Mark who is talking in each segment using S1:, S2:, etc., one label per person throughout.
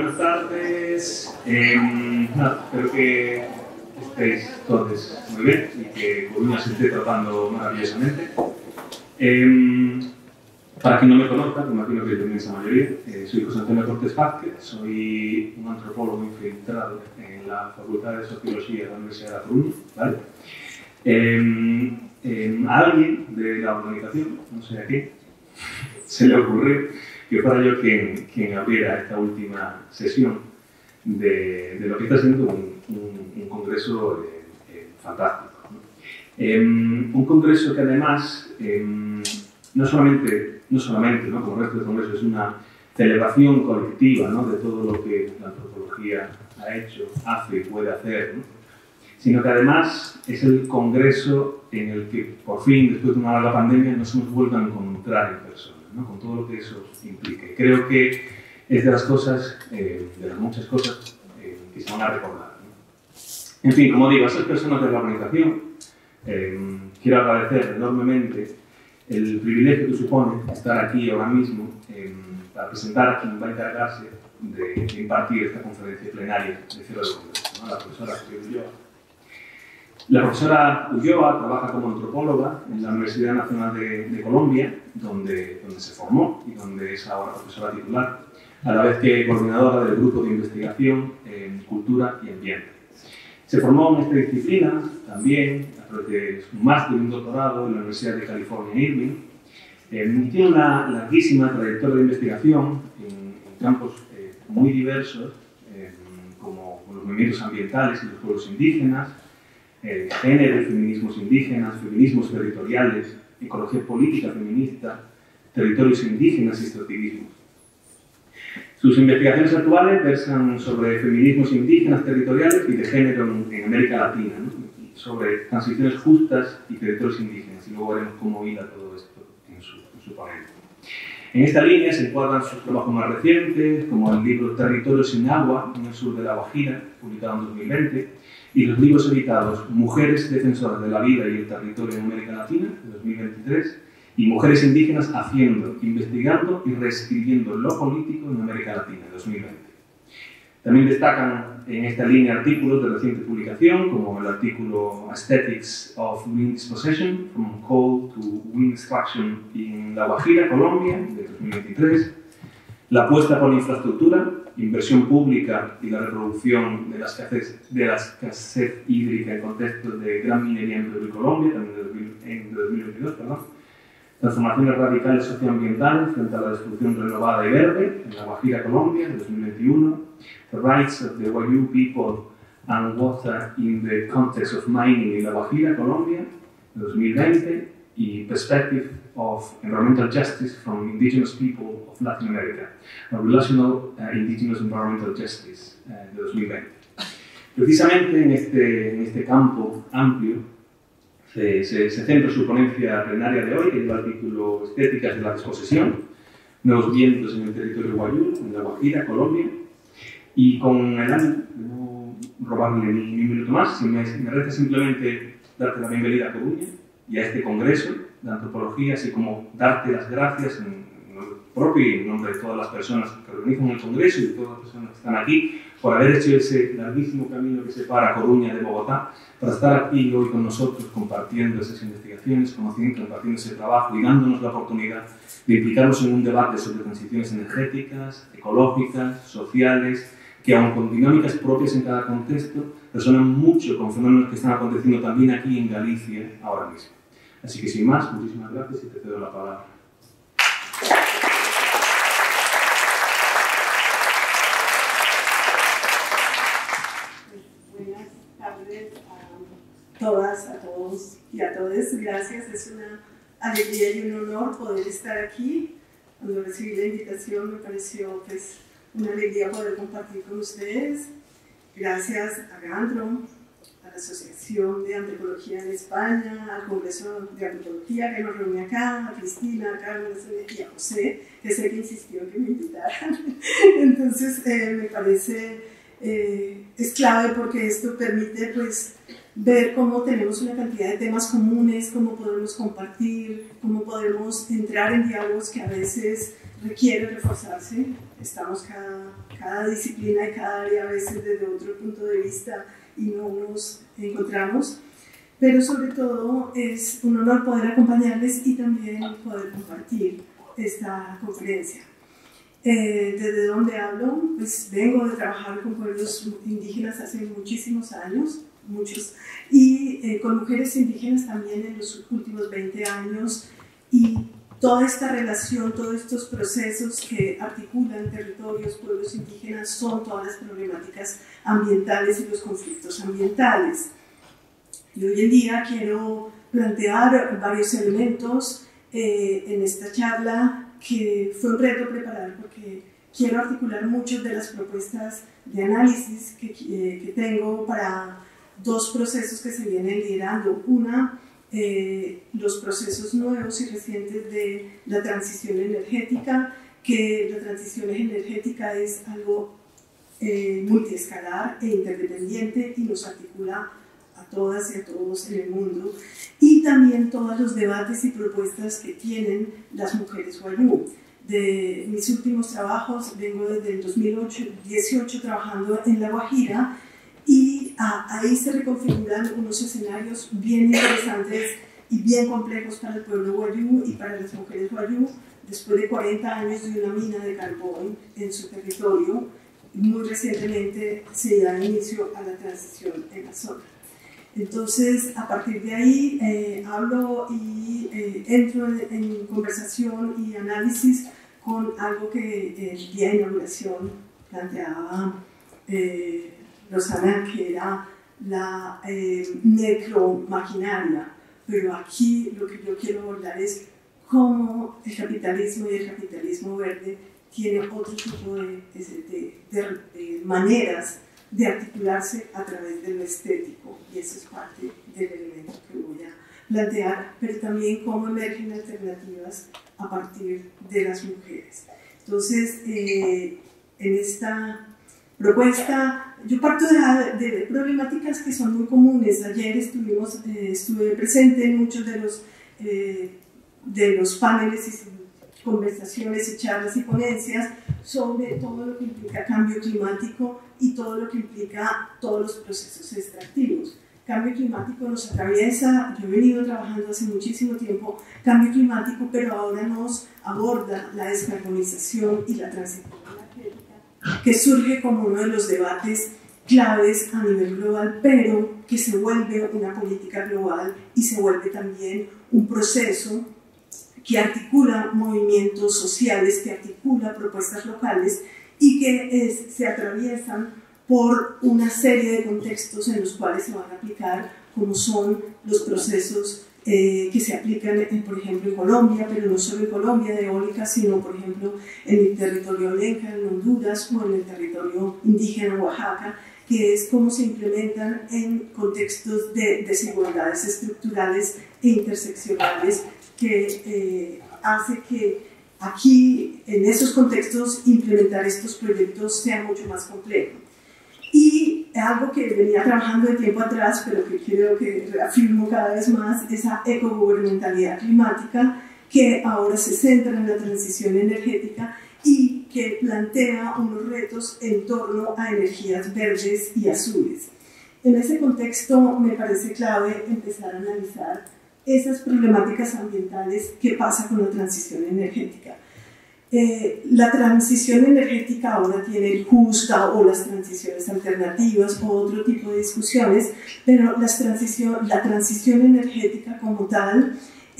S1: buenas tardes. Espero que estéis todos muy bien y que Coruña se esté tratando maravillosamente. Para quien no me conozca, me imagino que es la inmensa mayoría, soy José Antonio Cortés Vázquez, soy un antropólogo infiltrado en la Facultad de Sociología de la Universidad de La Coruña, ¿vale? A alguien de la organización, no sé a quién, se le ocurrió que fuera yo quien abriera esta última sesión de lo que está siendo un congreso fantástico, ¿no? Un congreso que además no solamente, ¿no?, como el resto de congresos, es una celebración colectiva, ¿no?, de todo lo que la antropología ha hecho, hace y puede hacer, ¿no?, sino que además es el congreso en el que, por fin, después de una larga pandemia, nos hemos vuelto a encontrar en persona, ¿no?, con todo lo que eso implique. Creo que es de las cosas, de las muchas cosas que se van a recordar, ¿no? En fin, como digo, a esas personas de la organización quiero agradecer enormemente el privilegio que supone estar aquí ahora mismo para presentar a quien va a encargarse de impartir esta conferencia plenaria de cierre del congreso, ¿no?, la profesora Ulloa. La profesora Ulloa trabaja como antropóloga en la Universidad Nacional de Colombia, donde se formó y donde es ahora profesora titular, a la vez que coordinadora del grupo de investigación en cultura y ambiente. Se formó en esta disciplina también a través de un máster y un doctorado en la Universidad de California, Irving, y tiene una larguísima trayectoria de investigación en campos muy diversos, como los movimientos ambientales y los pueblos indígenas, género y feminismos indígenas, feminismos territoriales, ecología política feminista, territorios indígenas y extractivismo. Sus investigaciones actuales versan sobre feminismos indígenas territoriales y de género en América Latina, ¿no?, y sobre transiciones justas y territorios indígenas, y luego veremos cómo hila todo esto en su ponencia. En esta línea se encuadran sus trabajos más recientes, como el libro Territorios sin agua en el sur de La Guajira, publicado en 2020, y los libros editados Mujeres defensoras de la vida y el territorio en América Latina, de 2023, y Mujeres indígenas haciendo, investigando y reescribiendo lo político en América Latina, de 2020. También destacan en esta línea artículos de reciente publicación, como el artículo Aesthetics of Wind Dispossession, From Coal to Wind Extraction en La Guajira, Colombia, de 2023, La apuesta por la infraestructura, inversión pública y la reproducción de la escasez hídrica en contextos de gran minería en Perú y Colombia, también de 2022, Transformaciones radicales socioambientales frente a la destrucción renovada y verde en La Guajira, Colombia, de 2021, The Rights of the Wayuu People and Water in the Context of Mining en La Guajira, Colombia, de 2020, y Perspective of Environmental Justice from Indigenous People of Latin America, a Relational Indigenous Environmental Justice, de 2020. Precisamente en este campo amplio se centra su ponencia plenaria de hoy, que lleva el título Estéticas de la Disposesión, Nuevos vientos en el territorio Wayuu, en La Guajira, Colombia, y con el ánimo de no robarle ni un minuto más, me resta simplemente darte la bienvenida a Coruña y a este congreso de antropología, así como darte las gracias en nombre propio y en nombre de todas las personas que organizan el congreso y de todas las personas que están aquí, por haber hecho ese larguísimo camino que separa Coruña de Bogotá, para estar aquí hoy con nosotros compartiendo esas investigaciones, compartiendo ese trabajo y dándonos la oportunidad de implicarnos en un debate sobre transiciones energéticas, ecológicas, sociales, que aun con dinámicas propias en cada contexto, resuenan mucho con fenómenos que están aconteciendo también aquí en Galicia ahora mismo. Así que sin más, muchísimas gracias y te cedo la palabra.
S2: Buenas tardes a todas, a todos y a todas. Gracias, es una alegría y un honor poder estar aquí. Cuando recibí la invitación me pareció pues una alegría poder compartir con ustedes. Gracias a Gandro, a la Asociación de Antropología en España, al Congreso de Antropología que nos reúne acá, a Cristina, a Carlos y a José, que sé que insistió en que me invitaran. Entonces me parece es clave porque esto permite pues ver cómo tenemos una cantidad de temas comunes, cómo podemos compartir, cómo podemos entrar en diálogos que a veces requieren reforzarse. Estamos cada cada disciplina y cada área a veces desde otro punto de vista y no nos encontramos, pero sobre todo es un honor poder acompañarles y también poder compartir esta conferencia. ¿Desde dónde hablo? Pues vengo de trabajar con pueblos indígenas hace muchísimos años, muchos, y con mujeres indígenas también en los últimos 20 años, y toda esta relación, todos estos procesos que articulan territorios, pueblos indígenas, son todas las problemáticas ambientales y los conflictos ambientales. Y hoy en día quiero plantear varios elementos en esta charla que fue un reto preparar porque quiero articular muchas de las propuestas de análisis que tengo para dos procesos que se vienen liderando. Una, los procesos nuevos y recientes de la transición energética, que la transición energética es algo multiescalar e interdependiente y nos articula a todas y a todos en el mundo, y también todos los debates y propuestas que tienen las mujeres wayuu. De mis últimos trabajos, vengo desde el 2018 trabajando en La Guajira, y ahí se reconfiguran unos escenarios bien interesantes y bien complejos para el pueblo wayuu y para las mujeres wayuu, después de 40 años de una mina de carbón en su territorio. Muy recientemente se da inicio a la transición en la zona. Entonces, a partir de ahí, hablo y entro en conversación y análisis con algo que el día de inauguración planteaba Rosana, que era la necromaquinaria. Pero aquí lo que yo quiero abordar es cómo el capitalismo y el capitalismo verde tiene otro tipo de maneras de articularse a través de lo estético, y eso es parte del elemento que voy a plantear, pero también cómo emergen alternativas a partir de las mujeres. Entonces, en esta propuesta, yo parto de problemáticas que son muy comunes. Ayer estuve presente en muchos de los paneles y conversaciones y charlas y ponencias sobre todo lo que implica cambio climático y todo lo que implica todos los procesos extractivos. Cambio climático nos atraviesa, yo he venido trabajando hace muchísimo tiempo cambio climático, pero ahora nos aborda la descarbonización y la transición energética, que surge como uno de los debates claves a nivel global, pero que se vuelve una política global y se vuelve también un proceso que articula movimientos sociales, que articula propuestas locales y que se atraviesan por una serie de contextos en los cuales se van a aplicar, como son los procesos que se aplican, por ejemplo, en Colombia, pero no solo en Colombia, de eólica, sino, por ejemplo, en el territorio lenca, en Honduras, o en el territorio indígena en Oaxaca, que es cómo se implementan en contextos de desigualdades estructurales e interseccionales, que hace que aquí, en esos contextos, implementar estos proyectos sea mucho más complejo. Y algo que venía trabajando de tiempo atrás, pero que creo que reafirmo cada vez más, esa ecogubernamentalidad climática, que ahora se centra en la transición energética y que plantea unos retos en torno a energías verdes y azules. En ese contexto me parece clave empezar a analizar esas problemáticas ambientales que pasa con la transición energética. La transición energética ahora tiene justa o las transiciones alternativas o otro tipo de discusiones, pero la transición energética como tal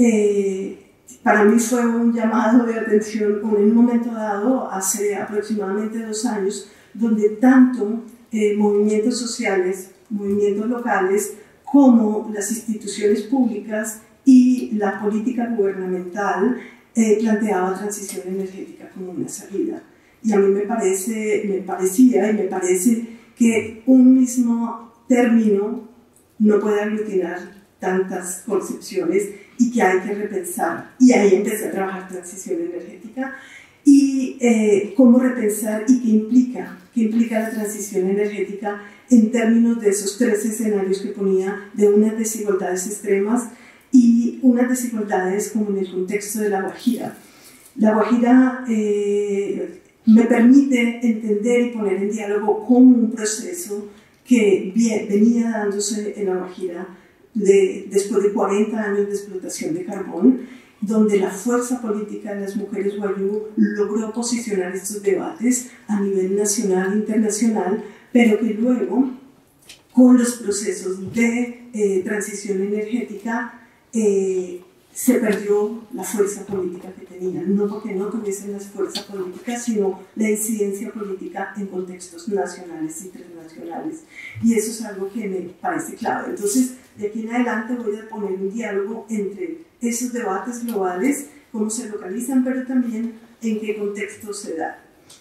S2: para mí fue un llamado de atención en un momento dado, hace aproximadamente 2 años, donde tanto movimientos sociales, movimientos locales, como las instituciones públicas y la política gubernamental planteaba transición energética como una salida. Y a mí me parecía y me parece que un mismo término no puede aglutinar tantas concepciones y que hay que repensar. Y ahí empecé a trabajar transición energética y cómo repensar y qué implica la transición energética en términos de esos 3 escenarios que ponía, de unas desigualdades extremas y unas desigualdades como en el contexto de La Guajira. La Guajira me permite entender y poner en diálogo como un proceso que venía dándose en La Guajira después de 40 años de explotación de carbón, donde la fuerza política de las mujeres wayuu logró posicionar estos debates a nivel nacional e internacional, pero que luego, con los procesos de transición energética, se perdió la fuerza política que tenían, no porque no tuviesen la fuerza política, sino la incidencia política en contextos nacionales y transnacionales. Y eso es algo que me parece clave. Entonces, de aquí en adelante voy a poner un diálogo entre esos debates globales, cómo se localizan, pero también en qué contexto se da.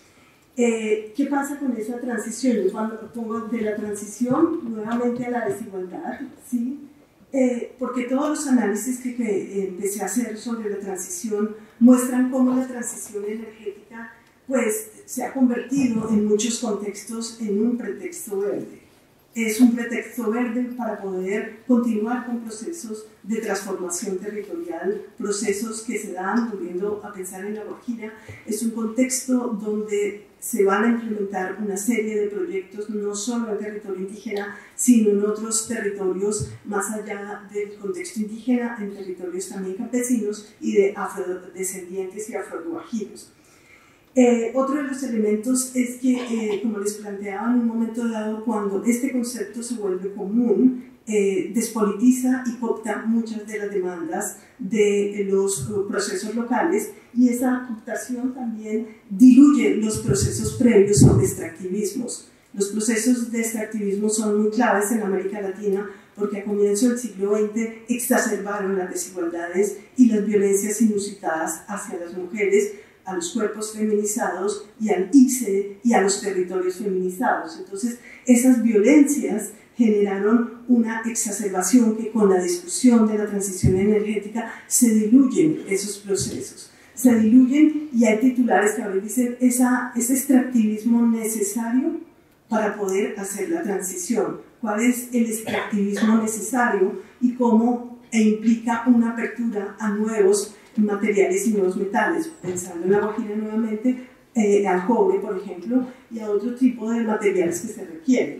S2: ¿Qué pasa con esa transición? Yo cuando pongo de la transición nuevamente a la desigualdad, ¿sí? Porque todos los análisis que empecé a hacer sobre la transición muestran cómo la transición energética pues, se ha convertido en muchos contextos en un pretexto verde. Es un pretexto verde para poder continuar con procesos de transformación territorial, procesos que se dan, volviendo a pensar en La Guajira. Es un contexto donde se van a implementar una serie de proyectos, no solo en territorio indígena, sino en otros territorios más allá del contexto indígena, en territorios también campesinos y de afrodescendientes y afroguajiros. Otro de los elementos es que, como les planteaba en un momento dado, cuando este concepto se vuelve común, despolitiza y coopta muchas de las demandas de los procesos locales, y esa cooptación también diluye los procesos previos sobre extractivismos. Los procesos de extractivismo son muy claves en América Latina porque a comienzos del siglo XX exacerbaron las desigualdades y las violencias inusitadas hacia las mujeres, a los cuerpos feminizados y al ICE y a los territorios feminizados. Entonces, esas violencias generaron una exacerbación que con la discusión de la transición energética se diluyen esos procesos. Se diluyen y hay titulares que a veces dicen ese extractivismo necesario para poder hacer la transición. ¿Cuál es el extractivismo necesario y cómo implica una apertura a nuevos materiales y nuevos metales? Pensando en La Guajira nuevamente, al cobre, por ejemplo, y a otro tipo de materiales que se requieren.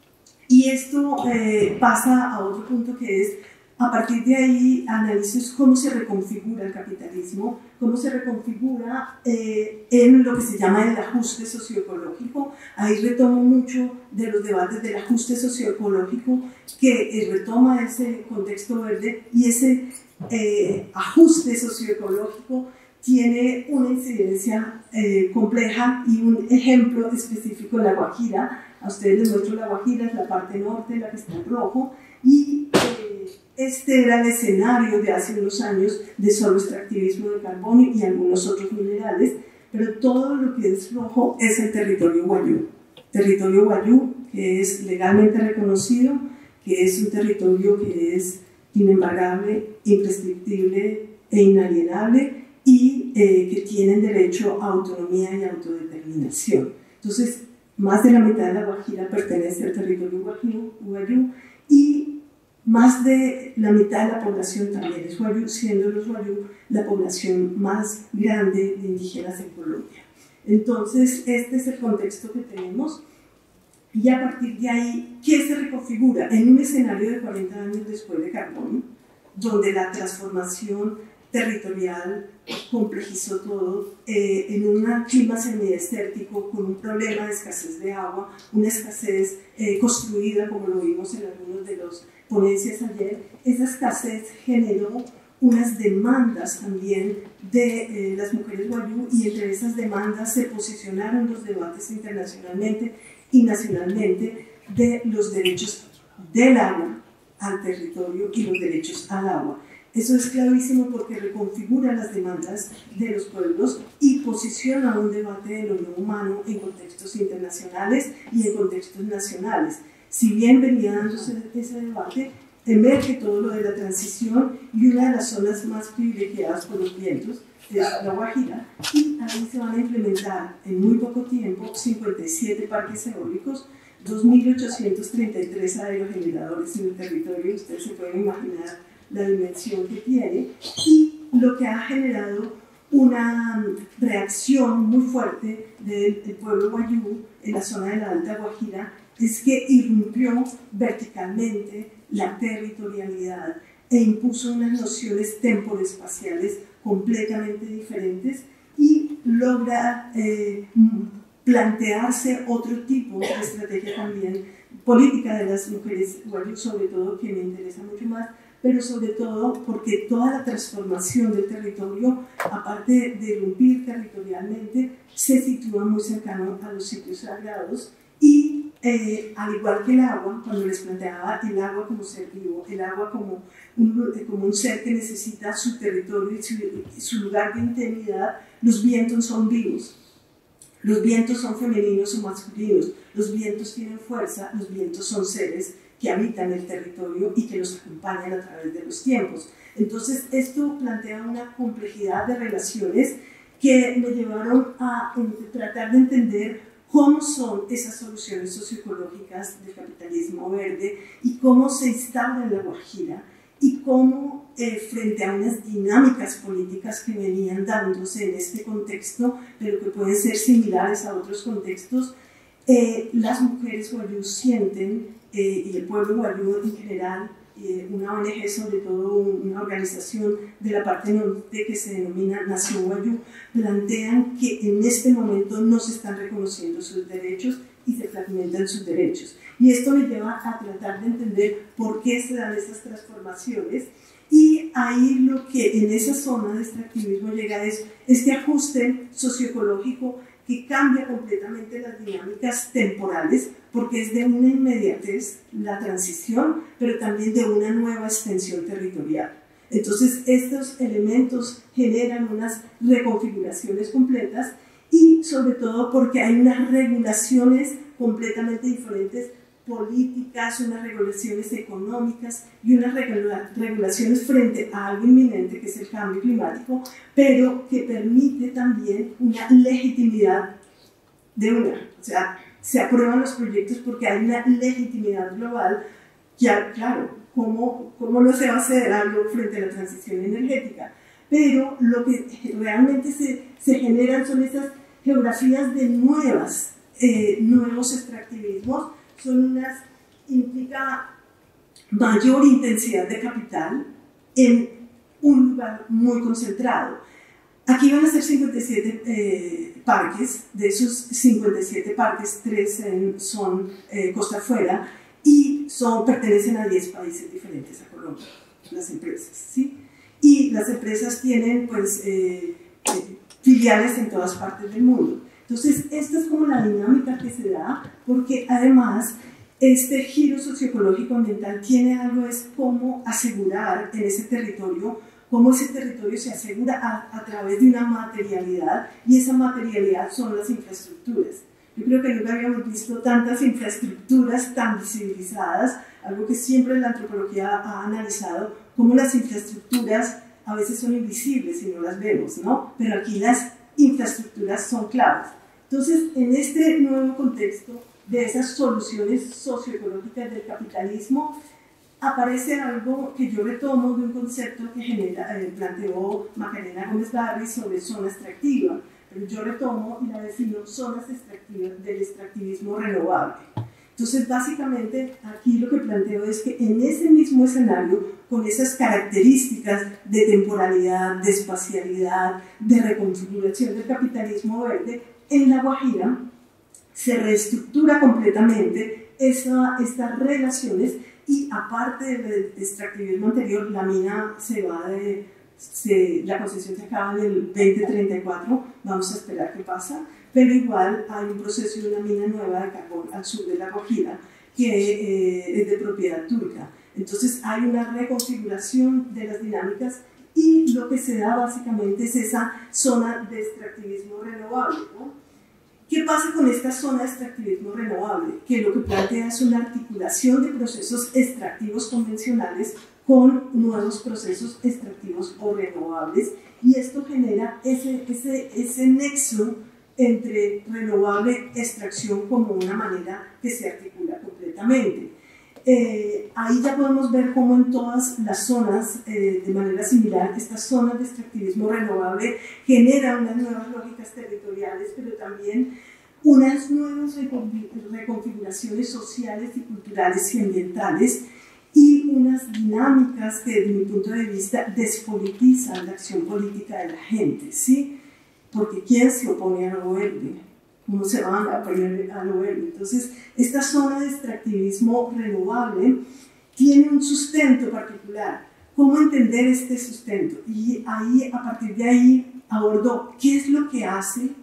S2: Y esto pasa a otro punto que es, a partir de ahí, analizo cómo se reconfigura el capitalismo, cómo se reconfigura en lo que se llama el ajuste socioecológico. Ahí retomo mucho de los debates del ajuste socioecológico, que retoma ese contexto verde, y ese ajuste socioecológico tiene una incidencia compleja y un ejemplo específico en La Guajira. A ustedes les muestro La Guajira, es la parte norte, la que está en rojo, y este era el escenario de hace unos años de solo extractivismo de carbón y algunos otros minerales, pero todo lo que es rojo es el territorio wayuu. Territorio wayuu que es legalmente reconocido, que es un territorio que es inembargable, imprescriptible e inalienable, y que tienen derecho a autonomía y autodeterminación. Entonces, más de la mitad de La Guajira pertenece al territorio wayuu, y más de la mitad de la población también es wayuu, siendo los wayuu la población más grande de indígenas en Colombia. Entonces, este es el contexto que tenemos. Y a partir de ahí, ¿qué se reconfigura? En un escenario de 40 años después de carbón, donde la transformación territorial complejizó todo, en un clima semidesértico, con un problema de escasez de agua, una escasez construida, como lo vimos en algunos de los ponencias ayer. Esa escasez generó unas demandas también de las mujeres wayuu, y entre esas demandas se posicionaron los debates internacionalmente y nacionalmente de los derechos del agua al territorio y los derechos al agua. Eso es clarísimo porque reconfigura las demandas de los pueblos y posiciona un debate de lo no humano en contextos internacionales y en contextos nacionales. Si bien venía dándose ese debate, emerge todo lo de la transición, y una de las zonas más privilegiadas por los vientos es La Guajira, y ahí se van a implementar en muy poco tiempo 57 parques eólicos, 2.833 aerogeneradores en el territorio. Ustedes se pueden imaginar la dimensión que tiene, y lo que ha generado una reacción muy fuerte del pueblo wayuu en la zona de la Alta Guajira es que irrumpió verticalmente la territorialidad e impuso unas nociones temporespaciales completamente diferentes y logra plantearse otro tipo de estrategia también política de las mujeres wayuu, sobre todo, que me interesa mucho más, pero sobre todo porque toda la transformación del territorio, aparte de irrumpir territorialmente, se sitúa muy cercano a los sitios sagrados y al igual que el agua, cuando les planteaba el agua como ser vivo, el agua como un ser que necesita su territorio y su lugar de intimidad, los vientos son vivos. Los vientos son femeninos o masculinos, los vientos tienen fuerza, los vientos son seres que habitan el territorio y que los acompañan a través de los tiempos. Entonces, esto plantea una complejidad de relaciones que me llevaron a tratar de entender cómo son esas soluciones socioecológicas del capitalismo verde y cómo se instaura en la Guajira y cómo frente a unas dinámicas políticas que venían dándose en este contexto, pero que pueden ser similares a otros contextos, las mujeres wayuu sienten, y el pueblo wayuu en general, una ONG, sobre todo una organización de la parte norte que se denomina Nación Wayuu, plantean que en este momento no se están reconociendo sus derechos y se fragmentan sus derechos. Y esto me lleva a tratar de entender por qué se dan esas transformaciones. Y ahí lo que en esa zona de extractivismo llega es este ajuste socioecológico que cambia completamente las dinámicas temporales, porque es de una inmediatez la transición, pero también de una nueva extensión territorial. Entonces, estos elementos generan unas reconfiguraciones completas y sobre todo porque hay unas regulaciones completamente diferentes, políticas, unas regulaciones económicas y unas regulaciones frente a algo inminente que es el cambio climático, pero que permite también una legitimidad de o sea, se aprueban los proyectos porque hay una legitimidad global. Ya, claro, ¿cómo no se va a hacer algo frente a la transición energética? Pero lo que realmente se generan son esas geografías de nuevos extractivismos, implica mayor intensidad de capital en un lugar muy concentrado. Aquí van a ser 57 parques, de esos 57 parques, 3 son costa afuera y pertenecen a 10 países diferentes a Colombia, las empresas, ¿sí? Y las empresas tienen pues filiales en todas partes del mundo. Entonces, esta es como la dinámica que se da, porque además este giro socioecológico ambiental tiene algo, es cómo asegurar en ese territorio, cómo ese territorio se asegura a través de una materialidad, y esa materialidad son las infraestructuras. Yo creo que nunca habíamos visto tantas infraestructuras tan visibilizadas, algo que siempre la antropología ha analizado, cómo las infraestructuras a veces son invisibles y no las vemos, ¿no? Pero aquí las infraestructuras son claves. Entonces, en este nuevo contexto de esas soluciones socioecológicas del capitalismo, aparece algo que yo retomo de un concepto que planteó Macarena Gómez Barry sobre zona extractiva, pero yo retomo y la defino zonas extractivas del extractivismo renovable. Entonces, básicamente, aquí lo que planteo es que en ese mismo escenario, con esas características de temporalidad, de espacialidad, de reconfiguración del capitalismo verde, en La Guajira se reestructura completamente estas relaciones y, aparte del extractivismo anterior, la mina la concesión se acaba en el 2034, vamos a esperar qué pasa, pero igual hay un proceso de una mina nueva de carbón al sur de La Guajira que es de propiedad turca. Entonces hay una reconfiguración de las dinámicas y lo que se da básicamente es esa zona de extractivismo renovable, ¿no? ¿Qué pasa con esta zona de extractivismo renovable? Que lo que plantea es una articulación de procesos extractivos convencionales con nuevos procesos extractivos o renovables, y esto genera ese nexo entre renovable e extracción como una manera que se articula completamente. ahí ya podemos ver cómo en todas las zonas, de manera similar, estas zonas de extractivismo renovable generan unas nuevas lógicas territoriales, pero también unas nuevas reconfiguraciones sociales y culturales y ambientales, y unas dinámicas que, desde mi punto de vista, despolitizan la acción política de la gente, ¿sí? Porque ¿quién se opone a lo verde? ¿Cómo se van a oponer a lo verde? Entonces, esta zona de extractivismo renovable tiene un sustento particular. ¿Cómo entender este sustento? Y ahí, a partir de ahí, abordo qué es lo que hace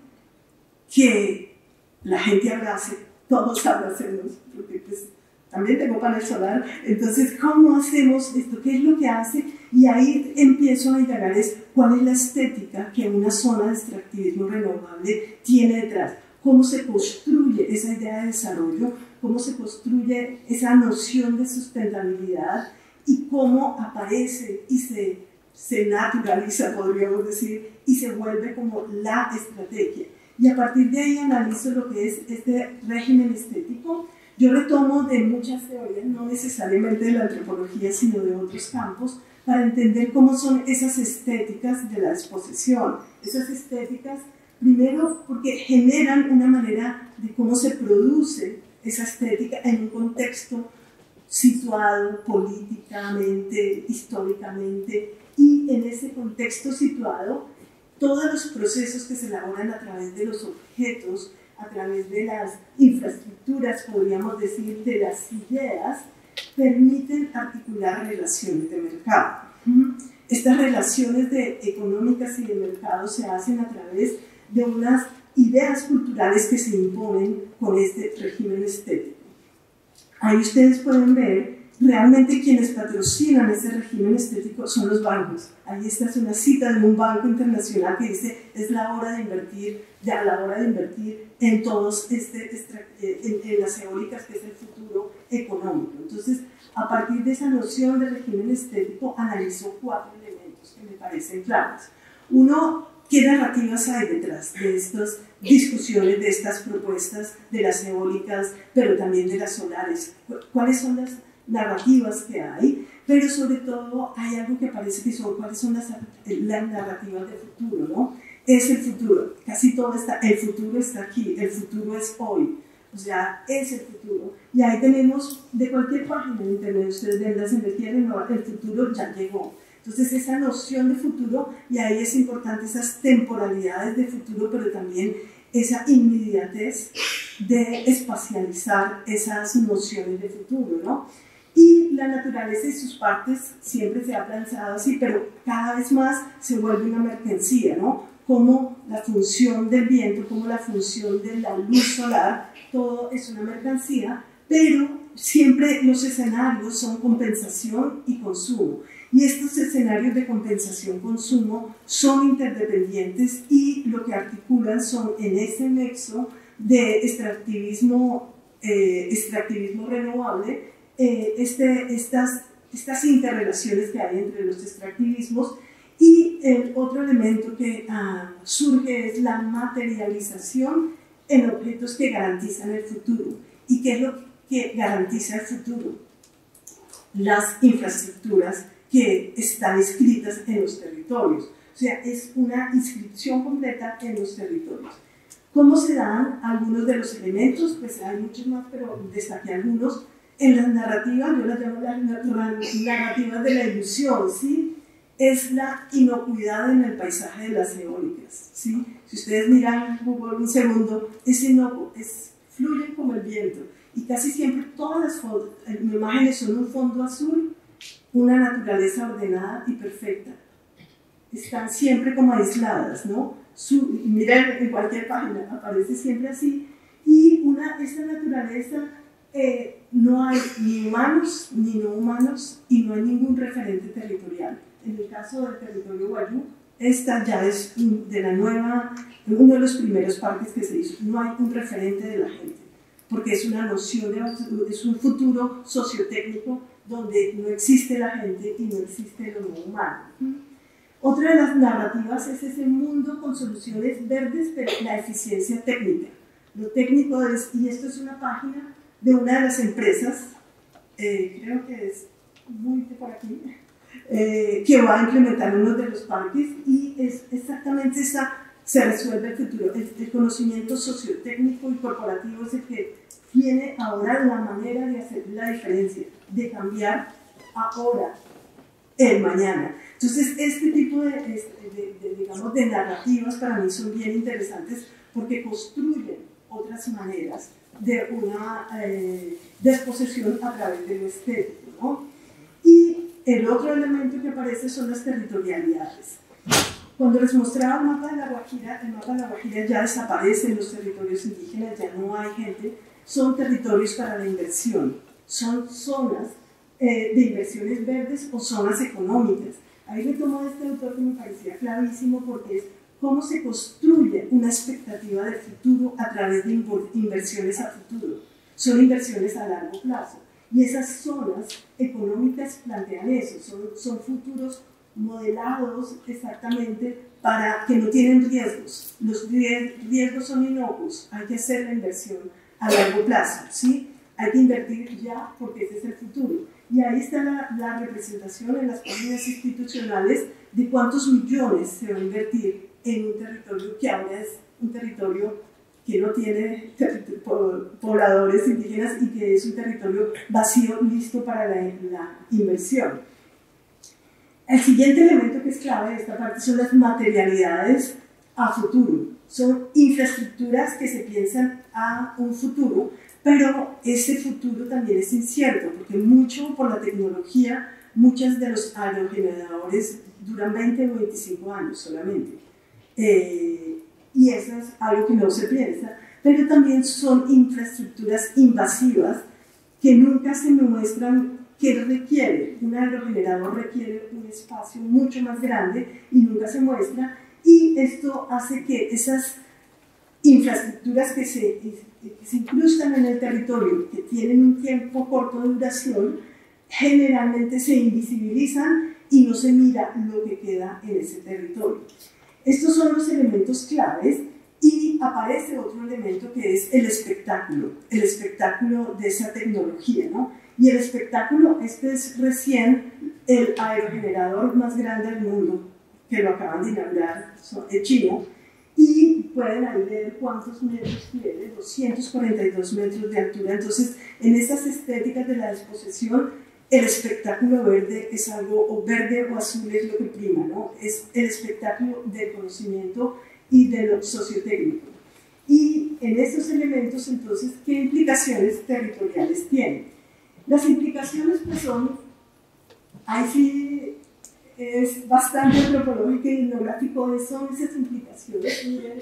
S2: que la gente abrace, todos abracemos, porque pues, también tengo panel solar. Entonces, ¿cómo hacemos esto? ¿Qué es lo que hace? Y ahí empiezo a indagar cuál es la estética que una zona de extractivismo renovable tiene detrás. ¿Cómo se construye esa idea de desarrollo? ¿Cómo se construye esa noción de sustentabilidad? Y cómo aparece y se naturaliza, podríamos decir, y se vuelve como la estrategia. Y a partir de ahí analizo lo que es este régimen estético. Yo retomo de muchas teorías, no necesariamente de la antropología, sino de otros campos, para entender cómo son esas estéticas de la exposición. Esas estéticas, primero, porque generan una manera de cómo se produce esa estética en un contexto situado políticamente, históricamente, y en ese contexto situado, todos los procesos que se elaboran a través de los objetos, a través de las infraestructuras, podríamos decir, de las ideas, permiten articular relaciones de mercado. Estas relaciones económicas y de mercado se hacen a través de unas ideas culturales que se imponen con este régimen estético. Ahí ustedes pueden ver, realmente quienes patrocinan ese régimen estético son los bancos. Ahí esta es una cita de un banco internacional que dice, es la hora de invertir, ya la hora de invertir en todos en las eólicas, que es el futuro económico. Entonces, a partir de esa noción de régimen estético, analizó 4 elementos que me parecen claros. Uno, ¿qué narrativas hay detrás de estas discusiones, de estas propuestas de las eólicas, pero también de las solares? ¿Cuáles son las narrativas que hay? Pero sobre todo hay algo que parece que son, ¿cuáles son las narrativas de futuro, ¿no? Es el futuro, casi todo está, el futuro está aquí, el futuro es hoy, o sea, es el futuro. Y ahí tenemos, de cualquier página de internet, ustedes ven las energías renovables, el futuro ya llegó. Entonces esa noción de futuro, y ahí es importante esas temporalidades de futuro, pero también esa inmediatez de espacializar esas nociones de futuro, ¿no? Y la naturaleza y sus partes siempre se ha pensado así, pero cada vez más se vuelve una mercancía, ¿no? Como la función del viento, como la función de la luz solar, todo es una mercancía, pero siempre los escenarios son compensación y consumo. Y estos escenarios de compensación-consumo son interdependientes y lo que articulan son en ese nexo de extractivismo renovable, estas interrelaciones que hay entre los extractivismos. Y el otro elemento que surge es la materialización en objetos que garantizan el futuro. ¿Y qué es lo que garantiza el futuro? Las infraestructuras que están inscritas en los territorios. O sea, es una inscripción completa en los territorios. ¿Cómo se dan algunos de los elementos? Pues hay muchos más, pero destaqué algunos. En las narrativas, yo las llamo las narrativas de la ilusión, ¿sí? Es la inocuidad en el paisaje de las eólicas, ¿sí? Si ustedes miran Google un segundo, es inocuo, fluye como el viento. Y casi siempre todas las imágenes son un fondo azul, una naturaleza ordenada y perfecta. Están siempre como aisladas, ¿no? Miren en cualquier página, aparece siempre así. Y esta naturaleza, no hay ni humanos ni no humanos y no hay ningún referente territorial. En el caso del territorio Wayuu, esta ya es uno de los primeros parques que se hizo. No hay un referente de la gente, porque es una noción es un futuro sociotécnico donde no existe la gente y no existe lo no humano. Otra de las narrativas es ese mundo con soluciones verdes, pero la eficiencia técnica. Lo técnico es, y esto es una página de una de las empresas creo que es muy por aquí, que va a implementar uno de los parques, y es exactamente esa, se resuelve el futuro. El conocimiento sociotécnico y corporativo es el que tiene ahora la manera de hacer la diferencia, de cambiar ahora el mañana. Entonces, este tipo digamos, de narrativas para mí son bien interesantes porque construyen otras maneras de una desposesión a través de lo estético, ¿no? Y el otro elemento que aparece son las territorialidades. Cuando les mostraba el mapa de la Guajira ya desaparecen los territorios indígenas, ya no hay gente, son territorios para la inversión, son zonas de inversiones verdes o zonas económicas. Ahí me tomó este autor que me parecía clarísimo porque es cómo se construye una expectativa de futuro a través de inversiones a futuro. Son inversiones a largo plazo. Y esas zonas económicas plantean eso, son futuros modelados exactamente para que no tienen riesgos. Los riesgos son inocuos, hay que hacer la inversión a largo plazo, ¿sí? Hay que invertir ya porque ese es el futuro. Y ahí está la representación en las páginas institucionales de cuántos millones se va a invertir en un territorio que ahora es un territorio que no tiene pobladores indígenas y que es un territorio vacío, listo para la inversión. El siguiente elemento que es clave de esta parte son las materialidades a futuro. Son infraestructuras que se piensan a un futuro, pero ese futuro también es incierto, porque mucho por la tecnología, muchos de los aerogeneradores duran 20 o 25 años solamente. Y eso es algo que no se piensa, pero también son infraestructuras invasivas que nunca se muestran qué requiere. Un aerogenerador requiere un espacio mucho más grande y nunca se muestra, y esto hace que esas infraestructuras que se incrustan en el territorio, que tienen un tiempo corto de duración, generalmente se invisibilizan y no se mira lo que queda en ese territorio. Estos son los elementos claves, y aparece otro elemento que es el espectáculo de esa tecnología, ¿no? Y el espectáculo, este es recién el aerogenerador más grande del mundo, que lo acaban de inaugurar, en China, y pueden ahí ver cuántos metros tiene, 242 metros de altura. Entonces, en esas estéticas de la disposición, el espectáculo verde es algo, o verde o azul es lo que prima, ¿no? Es el espectáculo del conocimiento y de lo sociotécnico. Y en estos elementos, entonces, ¿qué implicaciones territoriales tienen? Las implicaciones pues son, ahí sí es bastante antropológico y etnográfico, son esas implicaciones. Miren,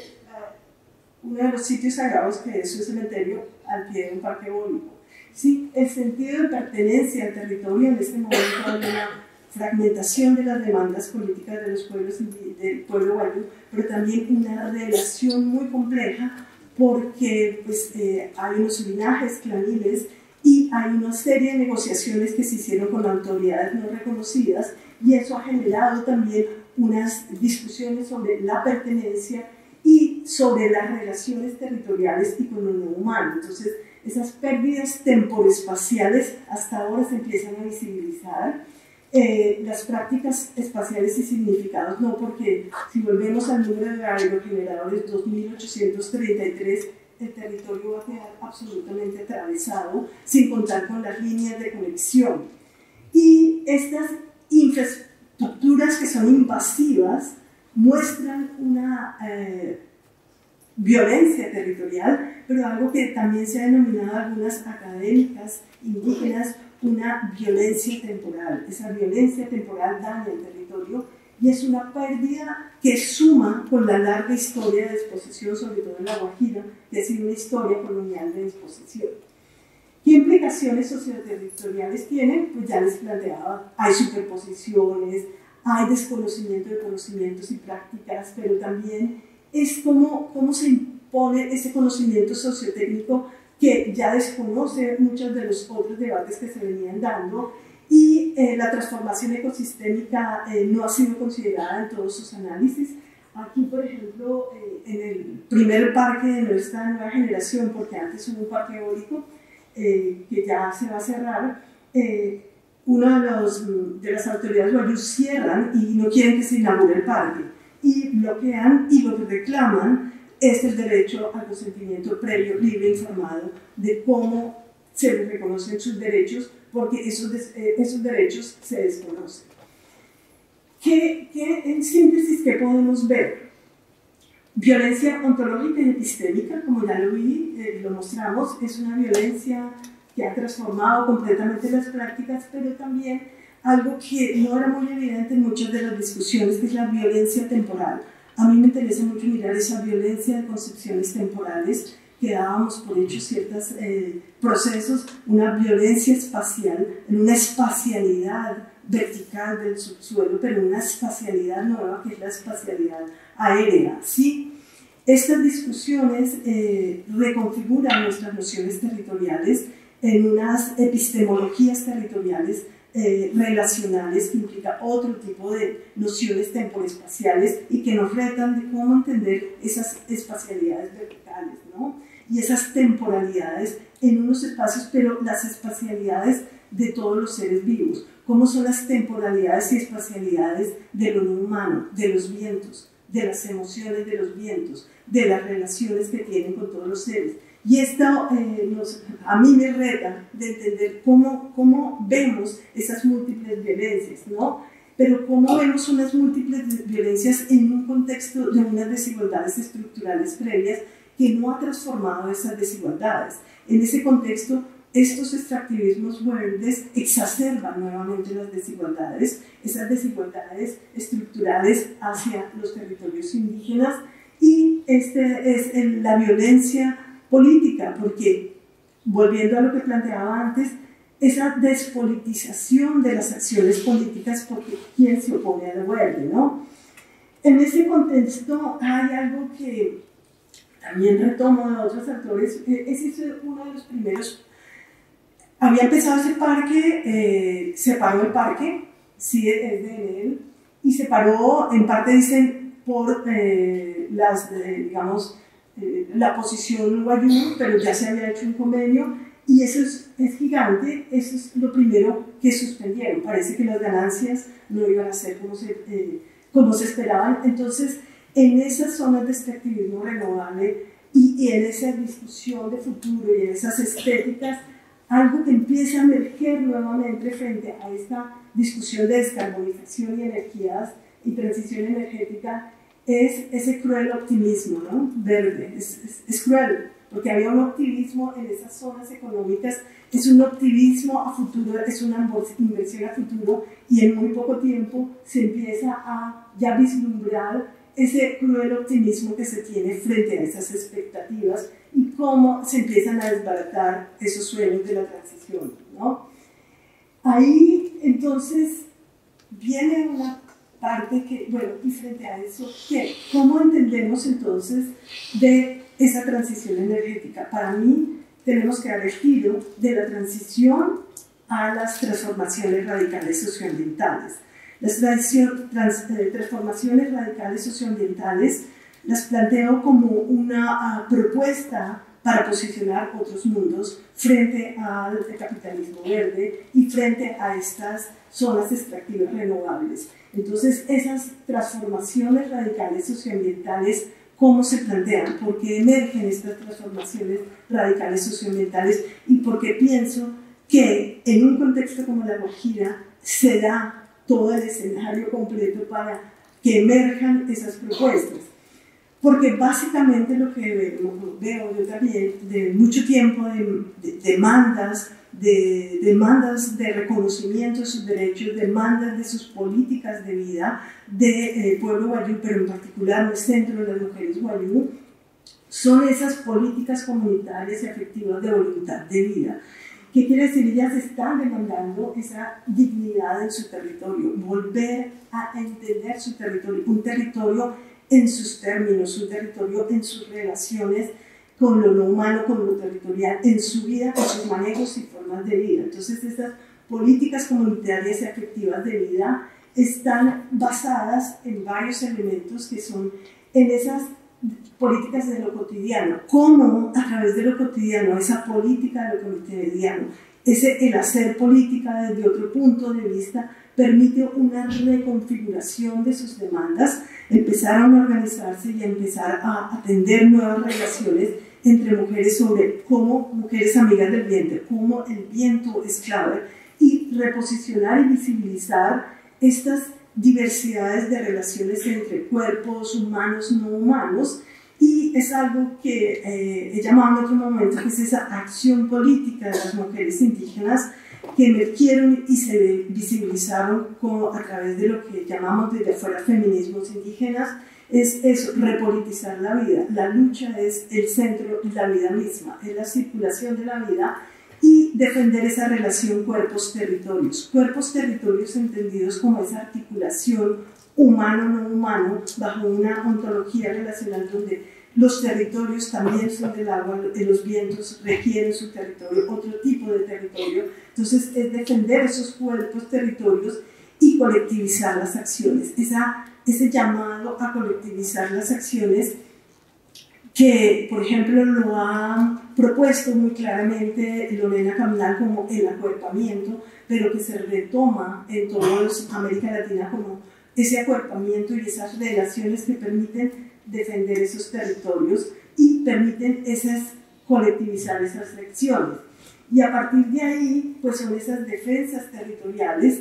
S2: uno de los sitios sagrados que es un cementerio al pie de un parque eólico. Sí, el sentido de pertenencia al territorio, en este momento hay una fragmentación de las demandas políticas de los pueblos, del pueblo guayú, pero también una relación muy compleja porque pues, hay unos linajes claniles y hay una serie de negociaciones que se hicieron con autoridades no reconocidas, y eso ha generado también unas discusiones sobre la pertenencia y sobre las relaciones territoriales y con lo no humano. Entonces, esas pérdidas temporespaciales hasta ahora se empiezan a visibilizar. Las prácticas espaciales y significados no, porque si volvemos al número de aerogeneradores 2833, el territorio va a quedar absolutamente atravesado, sin contar con las líneas de conexión. Y estas infraestructuras que son invasivas muestran una violencia territorial, pero algo que también se ha denominado algunas académicas indígenas una violencia temporal. Esa violencia temporal daña el territorio y es una pérdida que suma con la larga historia de desposesión, sobre todo en la Guajira, que ha sido una historia colonial de desposesión. ¿Qué implicaciones socioterritoriales tienen? Pues ya les planteaba, hay superposiciones, hay desconocimiento de conocimientos y prácticas, pero también es cómo se impone ese conocimiento sociotécnico que ya desconoce muchos de los otros debates que se venían dando, y la transformación ecosistémica no ha sido considerada en todos sus análisis. Aquí, por ejemplo, en el primer parque de nuestra nueva generación, porque antes hubo un parque eólico que ya se va a cerrar, una de las autoridades guayú cierran y no quieren que se inaugure el parque, y bloquean, y lo que reclaman es el derecho al consentimiento previo, libre e informado de cómo se les reconocen sus derechos, porque esos derechos se desconocen. En síntesis, ¿qué podemos ver? Violencia ontológica y epistémica, como ya lo mostramos, es una violencia que ha transformado completamente las prácticas, pero también algo que no era muy evidente en muchas de las discusiones, que es la violencia temporal. A mí me interesa mucho mirar esa violencia de concepciones temporales, que dábamos por hecho ciertos procesos, una violencia espacial, en una espacialidad vertical del subsuelo, pero una espacialidad nueva, que es la espacialidad aérea, ¿sí? Estas discusiones reconfiguran nuestras nociones territoriales en unas epistemologías territoriales relacionales, que implica otro tipo de nociones temporespaciales y que nos retan de cómo entender esas espacialidades verticales, ¿no? Y esas temporalidades en unos espacios, pero las espacialidades de todos los seres vivos. ¿Cómo son las temporalidades y espacialidades de lo no humano, de los vientos, de las emociones de los vientos, de las relaciones que tienen con todos los seres? Y esto a mí me reta de entender cómo vemos esas múltiples violencias, ¿no? Pero cómo vemos unas múltiples violencias en un contexto de unas desigualdades estructurales previas que no ha transformado esas desigualdades. En ese contexto, estos extractivismos verdes exacerban nuevamente las desigualdades, esas desigualdades estructurales hacia los territorios indígenas, y es la violencia política, porque, volviendo a lo que planteaba antes, esa despolitización de las acciones políticas, porque ¿quién se opone a lo verde, no? En ese contexto hay algo que también retomo de otros actores. Ese es uno de los primeros. Había empezado ese parque, se paró el parque, sí, es de él, y se paró, en parte dicen, por la posición guayú, pero ya se había hecho un convenio, y eso es gigante. Eso es lo primero que suspendieron. Parece que las ganancias no iban a ser como se esperaban. Entonces, en esas zonas de extractivismo renovable y en esa discusión de futuro y en esas estéticas, algo que empieza a emerger nuevamente frente a esta discusión de descarbonización y energías y transición energética es ese cruel optimismo, ¿no? Verde. Es cruel, porque había un optimismo en esas zonas económicas, es un optimismo a futuro, es una inversión a futuro, y en muy poco tiempo se empieza a ya vislumbrar ese cruel optimismo que se tiene frente a esas expectativas y cómo se empiezan a desbaratar esos sueños de la transición, ¿no? Ahí entonces viene una parte que, bueno, y frente a eso, ¿cómo entendemos entonces de esa transición energética? Para mí tenemos que dar el giro de la transición a las transformaciones radicales socioambientales. Las transformaciones radicales socioambientales las planteo como una propuesta para posicionar otros mundos frente al capitalismo verde y frente a estas zonas extractivas renovables. Entonces, esas transformaciones radicales socioambientales, ¿cómo se plantean? ¿Por qué emergen estas transformaciones radicales socioambientales? Y por qué pienso que en un contexto como la Guajira se da todo el escenario completo para que emerjan esas propuestas. Porque básicamente lo que veo yo también de mucho tiempo de demandas de reconocimiento de sus derechos, demandas de sus políticas de vida de pueblo guayú, pero en particular el centro de las mujeres guayú, son esas políticas comunitarias y afectivas de voluntad de vida. ¿Qué quiere decir? Ellas están demandando esa dignidad en su territorio, volver a entender su territorio, un territorio en sus términos, un territorio en sus relaciones con lo no humano, con lo territorial, en su vida, en sus manejos y formas de vida. Entonces, estas políticas comunitarias y afectivas de vida están basadas en varios elementos que son en esas políticas de lo cotidiano, cómo a través de lo cotidiano, esa política de lo cotidiano el hacer política desde otro punto de vista permite una reconfiguración de sus demandas, empezaron a organizarse y a empezar a atender nuevas relaciones entre mujeres sobre cómo mujeres amigas del viento, cómo el viento es clave, y reposicionar y visibilizar estas diversidades de relaciones entre cuerpos humanos, no humanos, y es algo que he llamado en otro momento, que es esa acción política de las mujeres indígenas que emergieron y se visibilizaron a través de lo que llamamos desde afuera feminismos indígenas. Es eso, repolitizar la vida. La lucha es el centro de la vida misma, es la circulación de la vida y defender esa relación cuerpos-territorios. Cuerpos-territorios entendidos como esa articulación humano-no humano bajo una ontología relacional donde los territorios también son del agua, los vientos requieren su territorio, otro tipo de territorio. Entonces es defender esos cuerpos-territorios y colectivizar las acciones. Ese llamado a colectivizar las acciones que, por ejemplo, lo ha propuesto muy claramente Lorena Caminal como el acuerpamiento, pero que se retoma en toda América Latina como ese acuerpamiento y esas relaciones que permiten defender esos territorios y permiten colectivizar esas acciones. Y a partir de ahí, pues son esas defensas territoriales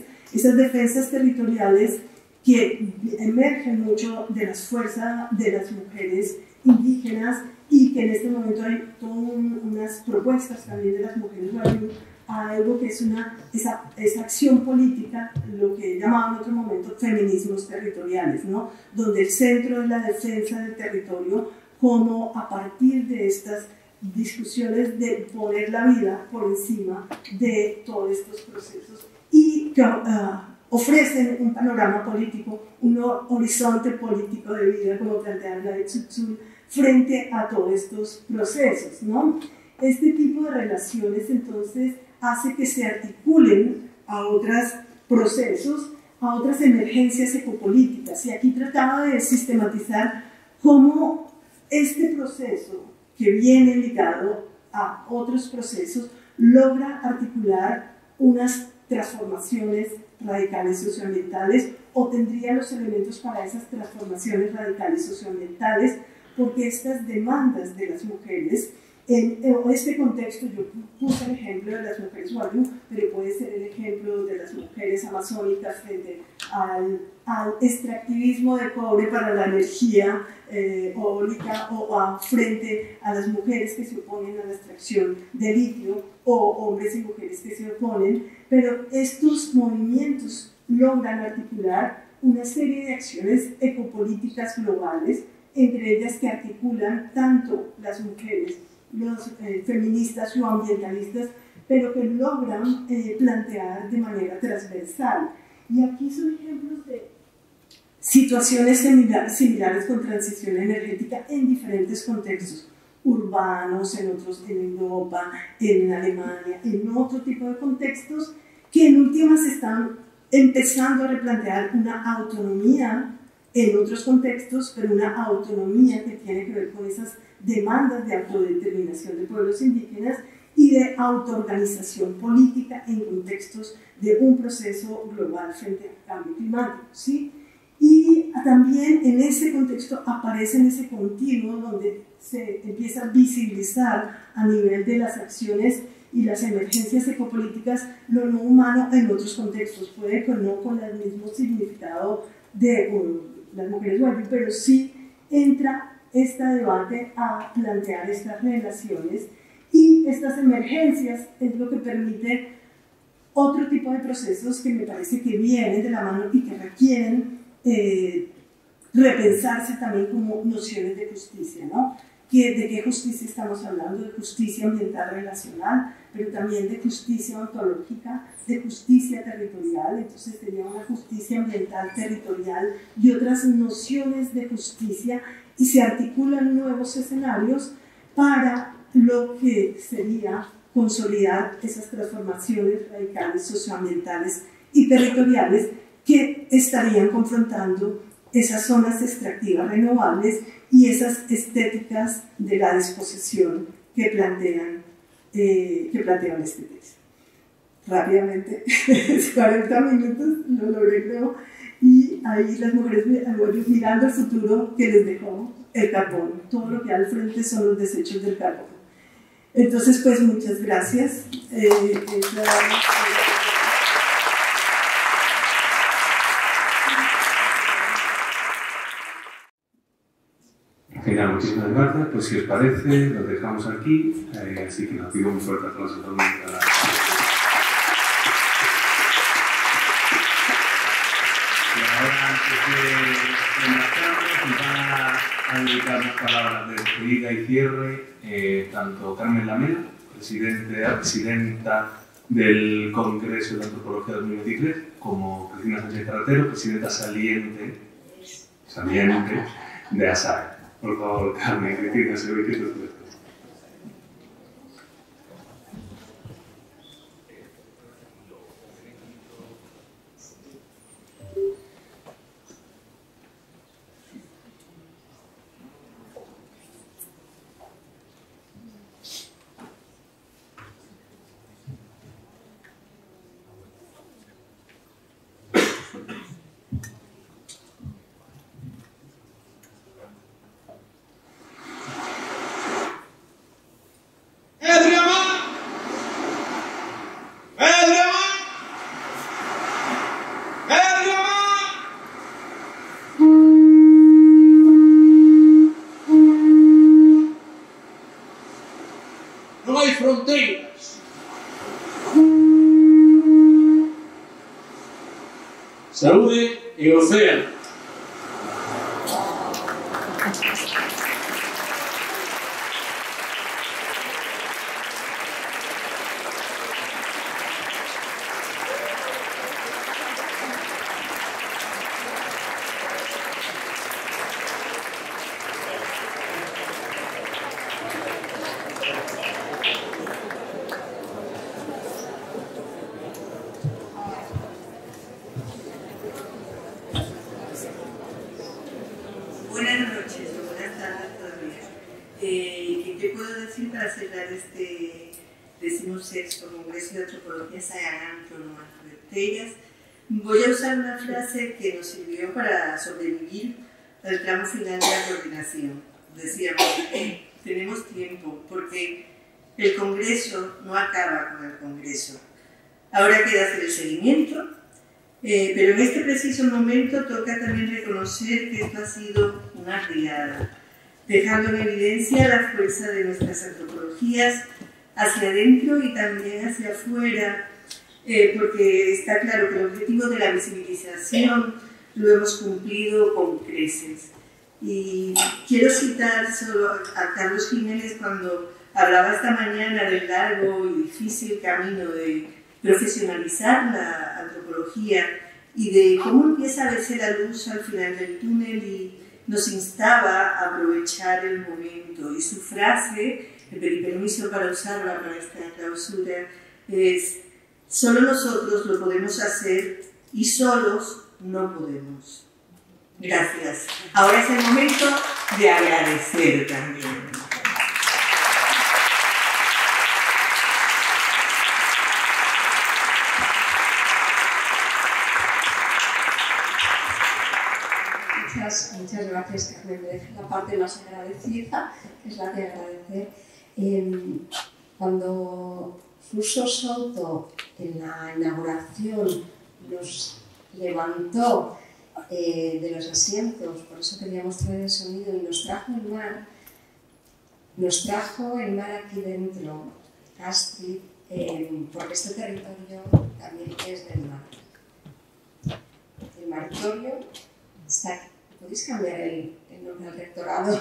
S2: que emergen mucho de las fuerzas de las mujeres indígenas y que en este momento hay todas unas propuestas también de las mujeres guayú a algo que es esa acción política, lo que llamaba en otro momento feminismos territoriales, ¿no? Donde el centro es la defensa del territorio, como a partir de estas discusiones de poner la vida por encima de todos estos procesos y que ofrecen un panorama político, un horizonte político de vida, como plantea la de Tsutsui, frente a todos estos procesos, ¿no? Este tipo de relaciones entonces hace que se articulen a otros procesos, a otras emergencias ecopolíticas. Y aquí trataba de sistematizar cómo este proceso, que viene ligado a otros procesos, logra articular unas transformaciones radicales socioambientales o tendría los elementos para esas transformaciones radicales socioambientales, porque estas demandas de las mujeres, en este contexto yo puse el ejemplo de las mujeres guayú, pero puede ser el ejemplo de las mujeres amazónicas frente al extractivismo de cobre para la energía eólica o frente a las mujeres que se oponen a la extracción de litio o hombres y mujeres que se oponen, pero estos movimientos logran articular una serie de acciones ecopolíticas globales, entre ellas que articulan tanto las mujeres, los feministas o ambientalistas, pero que logran plantear de manera transversal. Y aquí son ejemplos de situaciones similares con transición energética en diferentes contextos urbanos, en Europa, en Alemania, en otro tipo de contextos que en últimas están empezando a replantear una autonomía en otros contextos, pero una autonomía que tiene que ver con esas demandas de autodeterminación de pueblos indígenas y de autoorganización política en contextos de un proceso global frente al cambio climático, ¿sí? Y también en ese contexto aparece en ese continuo donde se empieza a visibilizar a nivel de las acciones y las emergencias ecopolíticas lo no humano en otros contextos, puede que no con el mismo significado de las mujeres guayú, pero sí entra este debate a plantear estas relaciones y estas emergencias es lo que permite otro tipo de procesos que me parece que vienen de la mano y que requieren repensarse también como nociones de justicia, ¿no? ¿De qué justicia estamos hablando? De justicia ambiental relacional, pero también de justicia ontológica, de justicia territorial. Entonces sería una justicia ambiental territorial y otras nociones de justicia, y se articulan nuevos escenarios para lo que sería consolidar esas transformaciones radicales socioambientales y territoriales que estarían confrontando esas zonas extractivas renovables y esas estéticas de la disposición que plantean este texto. rápidamente, 40 minutos, lo logré creo, y ahí las mujeres mirando el futuro que les dejó el carbón. Todo lo que hay al frente son los desechos del carbón. Entonces, pues muchas gracias.
S1: Genial, muchísimas gracias. Pues si os parece, lo dejamos aquí. Así que nos pido un fuerte aplauso también para... Y ahora, antes de marcharnos, van a dedicar unas palabras de despedida y cierre tanto Carmen Lamela, presidenta del Congreso de Antropología 2023, como Cristina Sánchez Carretero, presidenta saliente de ASAE. Por favor, Carmen, Cristina, se ve que tú estás.
S3: No hay fronteras. Saúde y océano.
S2: Buenas noches o buenas tardes todavía. ¿Qué puedo decir para cerrar este 16º Congreso de Antropología Sayanantro no Fronteras? Voy a usar una frase que nos sirvió para sobrevivir al tramo final de la coordinación. Decíamos, tenemos tiempo, porque el Congreso no acaba con el Congreso. Ahora queda hacer el seguimiento, pero en este preciso momento toca también reconocer que esto ha sido una riada, dejando en evidencia la fuerza de nuestras antropologías hacia adentro y también hacia afuera, porque está claro que el objetivo de la visibilización lo hemos cumplido con creces. Y quiero citar solo a Carlos Jiménez cuando hablaba esta mañana del largo y difícil camino de profesionalizar la antropología y de cómo empieza a verse la luz al final del túnel y nos instaba a aprovechar el momento. Y su frase, le pedí permiso para usarla para esta clausura, es: solo nosotros lo podemos hacer y solos no podemos. Gracias. Ahora es el momento de agradecer también.
S4: Muchas gracias, Carmen. Me dejas la parte más agradecida, que es la de agradecer. Cuando Suso Souto, en la inauguración, nos levantó de los asientos, por eso queríamos traer el sonido, y nos trajo el mar aquí dentro, Astrid, porque este territorio también es del mar. El maritorio está aquí. ¿Podéis cambiar el nombre al rectorado?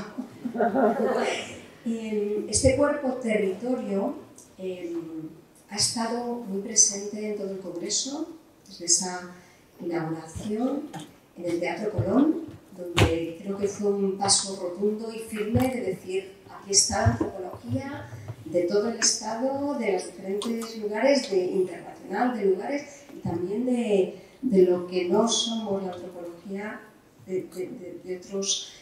S4: Este cuerpo territorio ha estado muy presente en todo el Congreso, desde esa inauguración en el Teatro Colón, donde creo que fue un paso rotundo y firme de decir: aquí está la antropología de todo el Estado, de los diferentes lugares, internacional, de lugares y también de lo que no somos la antropología de otros,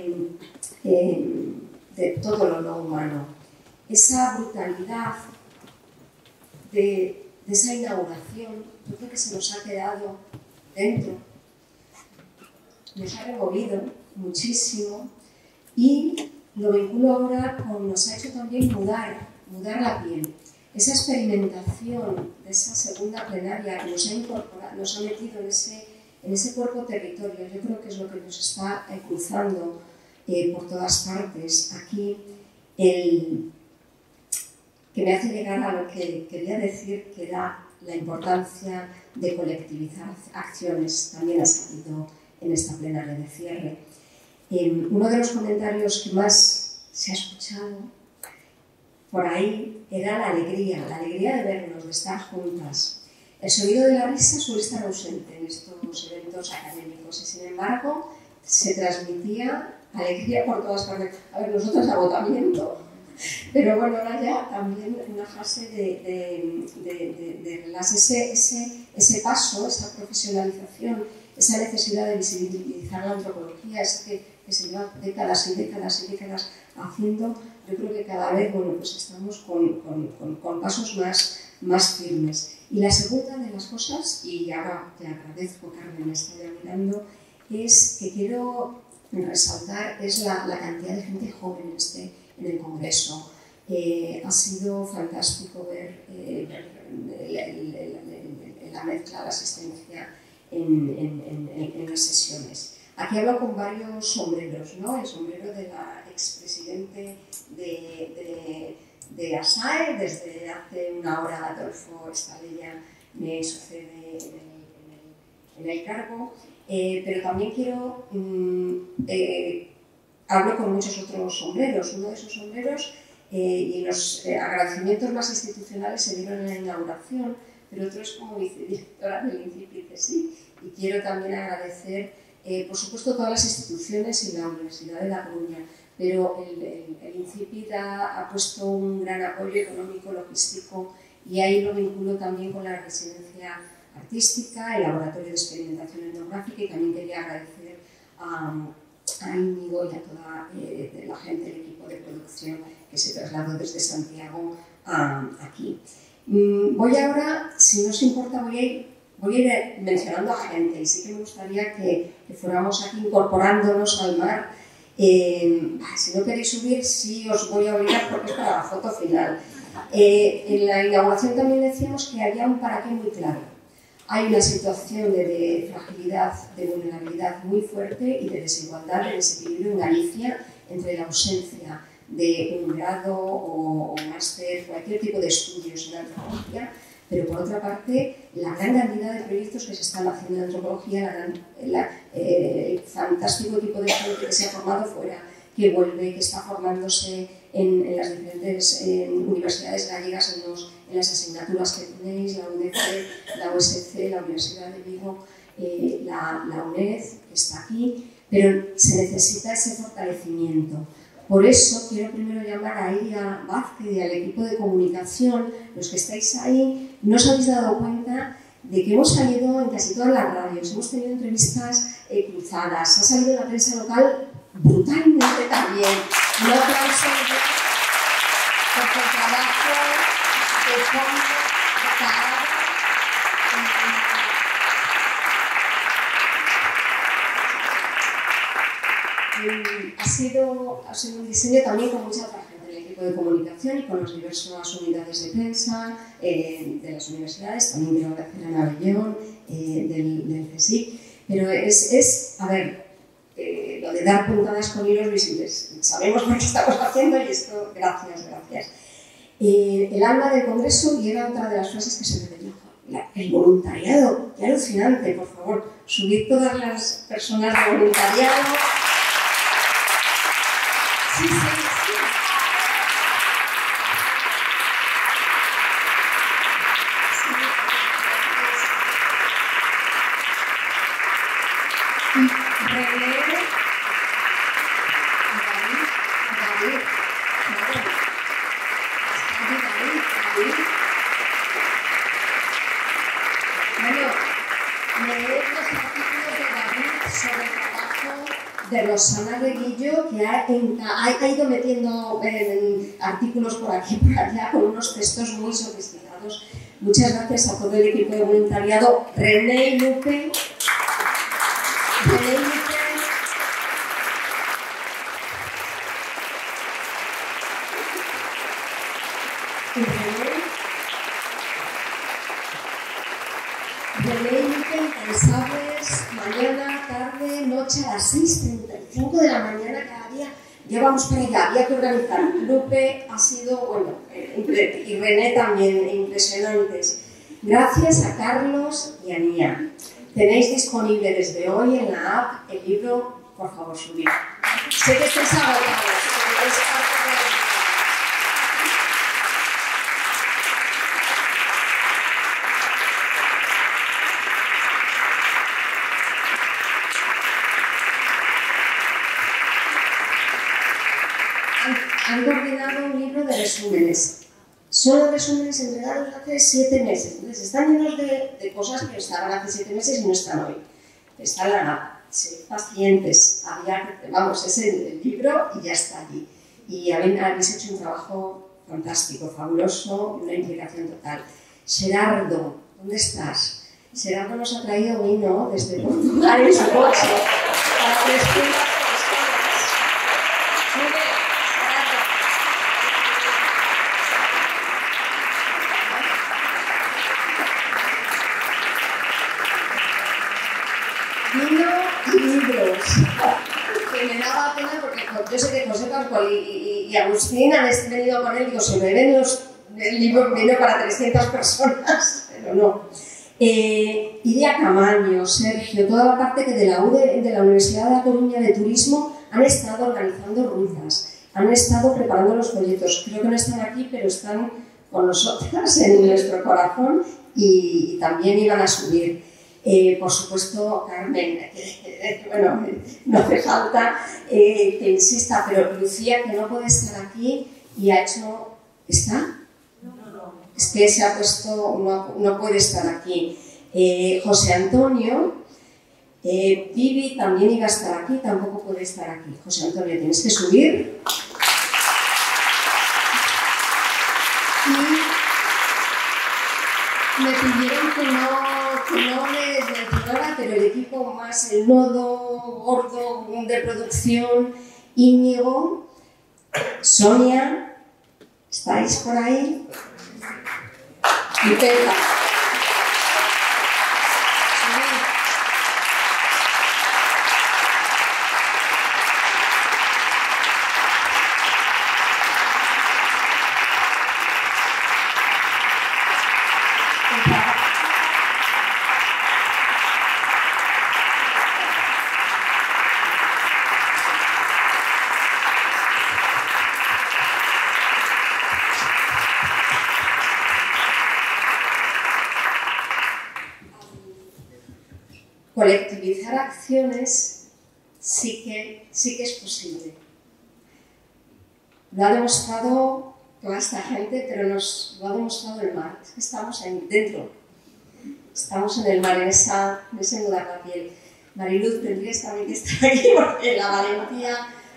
S4: de todo lo no humano. Esa brutalidad de de esa inauguración, yo creo que se nos ha quedado dentro, nos ha removido muchísimo y lo vinculo ahora con, nos ha hecho también mudar la piel. Esa experimentación de esa segunda plenaria que nos ha incorporado, nos ha metido en ese cuerpo territorio, yo creo que es lo que nos está cruzando por todas partes. Aquí, que me hace llegar a lo que quería decir, que era la importancia de colectivizar acciones, también ha salido en esta plenaria de cierre. Uno de los comentarios que más se ha escuchado por ahí era la alegría de vernos, de estar juntas. El sonido de la risa suele estar ausente en estos eventos académicos y, sin embargo, se transmitía alegría por todas partes. A ver, nosotros agotamiento, pero bueno, ahora ya también una fase de relax, ese paso, esa profesionalización, esa necesidad de visibilizar la antropología, que se lleva décadas y décadas y décadas haciendo. Yo creo que cada vez, bueno, pues estamos con pasos más firmes. Y la segunda de las cosas, y ahora te agradezco, Carmen, me está ya mirando, es que quiero resaltar es la cantidad de gente joven en el Congreso. Ha sido fantástico ver la mezcla, la asistencia en las sesiones. Aquí hablo con varios sombreros, ¿no? El sombrero de la expresidente de ASAE, desde hace una hora Adolfo Estalella me sucede en el cargo, pero también quiero, hablo con muchos otros sombreros. Uno de esos sombreros y los agradecimientos más institucionales se dieron en la inauguración, pero otro es como vicedirectora del INCIPI CSIC, y quiero también agradecer, por supuesto, todas las instituciones y la Universidad de La Coruña, pero el INCIPI ha puesto un gran apoyo económico, logístico, y ahí lo vinculo también con la residencia artística, el laboratorio de experimentación etnográfica, y también quería agradecer a Íñigo y a toda la gente del equipo de producción que se trasladó desde Santiago aquí. Voy ahora, si no os importa, voy a ir mencionando a gente, y sí que me gustaría que fuéramos aquí incorporándonos al mar. Si no queréis subir, sí os voy a obligar porque es para la foto final. En la inauguración también decíamos que había un para qué muy claro. Hay una situación de fragilidad, de vulnerabilidad muy fuerte y de desigualdad, de desequilibrio en Galicia entre la ausencia de un grado o máster, cualquier tipo de estudios en antropología, pero por otra parte, la gran cantidad de proyectos que se están haciendo en antropología, el fantástico equipo de gente que se ha formado fuera, que vuelve, que está formándose en las diferentes universidades gallegas, en las asignaturas que tenéis, la UNED, la USC, la Universidad de Vigo, la UNED, que está aquí, pero se necesita ese fortalecimiento. Por eso quiero primero llamar a Iria Vázquez y al equipo de comunicación, los que estáis ahí, no os habéis dado cuenta de que hemos salido en casi todas las radios, hemos tenido entrevistas cruzadas, ha salido en la prensa local brutalmente también. Un aplauso por el trabajo de fondo, de cada ha sido un diseño también con mucha otra gente, el equipo de comunicación y con las diversas unidades de prensa de las universidades, también quiero agradecer a Ana Bellón del CSIC, pero a ver, lo de dar puntadas con hilos visibles, sabemos lo que estamos haciendo y esto, gracias. El alma del Congreso, y era otra de las frases que se me dio, el voluntariado, qué alucinante, por favor, subid todas las personas de voluntariado. Sí. De Rosana Reguillo, que ha ido metiendo artículos por aquí y por allá con unos textos muy sofisticados, Muchas gracias a todo el equipo de voluntariado, René y Lupe. René y Lupe, incansables, mañana, tarde, noche, a las 6:35 de la mañana cada día. Ya vamos para allá, había que organizar. Lupe ha sido, bueno, y René también, impresionantes. Gracias a Carlos y a Nia. Tenéis disponible desde hoy en la app el libro, por favor, subid. Sé que estáis agotados, pero es parte de... Han coordinado un libro de resúmenes. Solo resúmenes entregados hace 7 meses. Entonces, están llenos de cosas que estaban hace 7 meses y no están hoy. Está en la app. Sed pacientes. Vamos, es el libro y ya está allí. Y habéis hecho un trabajo fantástico, fabuloso, una implicación total. Gerardo, ¿dónde estás? Gerardo nos ha traído vino desde Portugal en su coche para 300 personas. Vino y libros, que me daba pena porque yo sé que José Pascual y Agustín han venido con él y digo, se me ven el libro vino para 300 personas, pero no. Iria Camaño, Sergio, toda la parte que de la Universidad de La Coruña de Turismo han estado organizando rutas, han estado preparando los folletos, creo que no están aquí, pero están con nosotras en nuestro corazón y también iban a subir. Por supuesto, Carmen, bueno, no hace falta que insista, pero Lucía, que no puede estar aquí y ha hecho... ¿Está? No. Es que se ha puesto... No puede estar aquí. José Antonio, Vivi también iba a estar aquí, tampoco puede estar aquí. José Antonio, tienes que subir. Y me pidieron que no les mencionara, pero el equipo más el nodo gordo de producción, Íñigo, Sonia, ¿estáis por ahí? Y Pepa. Colectivizar acciones sí que es posible. Lo ha demostrado toda esta gente, pero nos lo ha demostrado el mar. Es que estamos ahí dentro. Estamos en el mar, en ese mudar la piel. Mariluz, tendrías también que estar aquí porque la valentía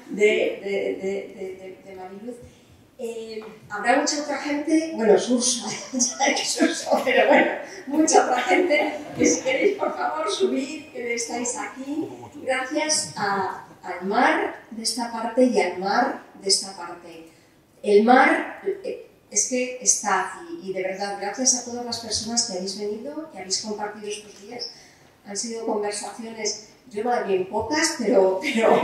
S4: de Mariluz. Habrá mucha otra gente, bueno, Surso, pero bueno, mucha otra gente que si queréis, por favor, subid, que estáis aquí. Gracias al mar de esta parte y al mar de esta parte. El mar es que está aquí y de verdad, gracias a todas las personas que habéis venido, que habéis compartido estos días. Han sido conversaciones, yo no bien pocas, pero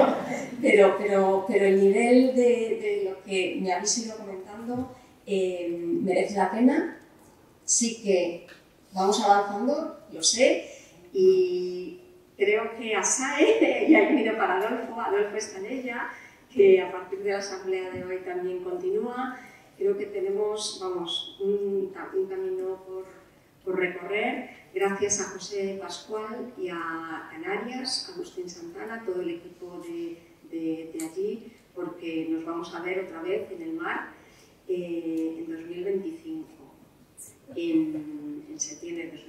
S4: el nivel de lo que me habéis ido comentando merece la pena. Sí que vamos avanzando, lo sé, y creo que ASAE, y ha venido para Adolfo está en ella, que a partir de la asamblea de hoy también continúa. Creo que tenemos, vamos, un camino por recorrer. Gracias a José Pascual y a Canarias, a Agustín Santana, todo el equipo de allí, porque nos vamos a ver otra vez en el mar en 2025, en septiembre de 2025.